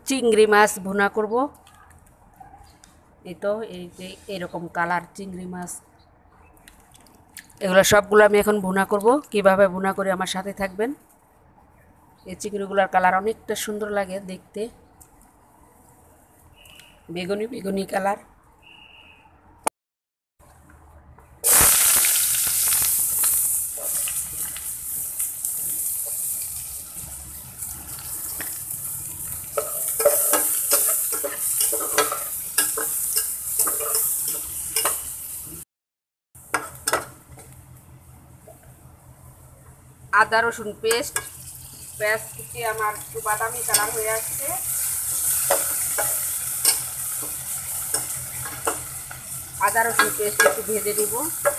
চিংড়ি মাছ ভুনা করব। এই তো এইরকম কালার চিংড়ি মাছ, এগুলো সবগুলো আমি এখন ভুনা করব। কিভাবে ভুনা করে আমার সাথে থাকবেন। এই চিংড়িগুলোর কালার অনেকটা সুন্দর লাগে দেখতে, বেগুনি বেগুনি কালার। আদা রসুন পেস্ট পেস্টটি আমার একটু বাদামি কালার হয়ে আসছে। আদা রসুন পেস্ট একটু ভেজে দিব।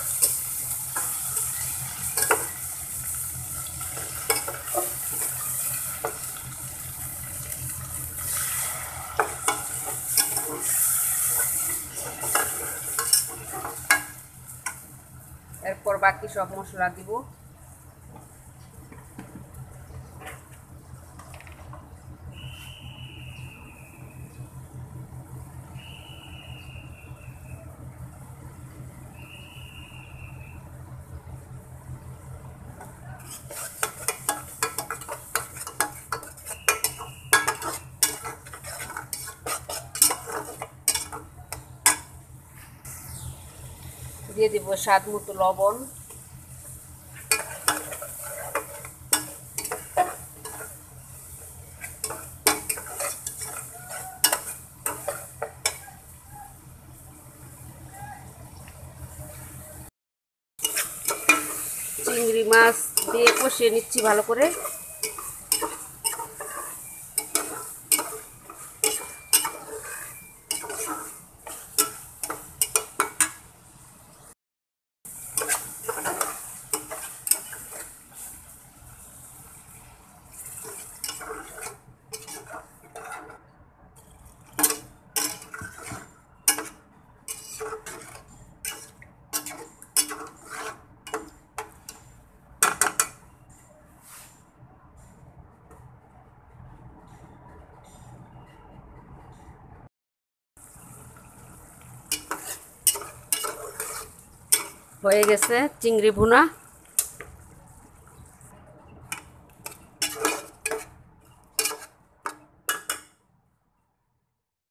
এরপর বাকি সব মশলা দিব। দিয়ে দিব স্বাদ মতো লবণ। চিংড়ি মাছ দিয়ে কষিয়ে নিচ্ছি ভালো করে। হয়ে গেছে চিংড়ি ভুনা।